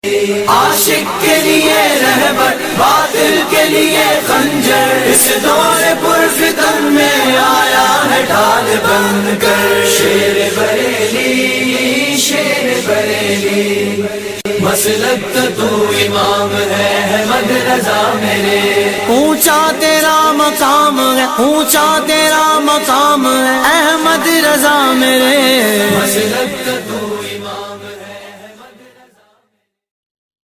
आशिक के लिए रहबर, बातिल के लिए खंजर, इस दौर पुरफितन में आया है ढाल बनकर। शेर बरेली, शेर बरेली, मसलक का तू इमाम है अहमद रजा मेरे। ऊंचा तेरा मकाम है, ऊंचा तेरा मकाम है अहमद रजा मेरे। मसलक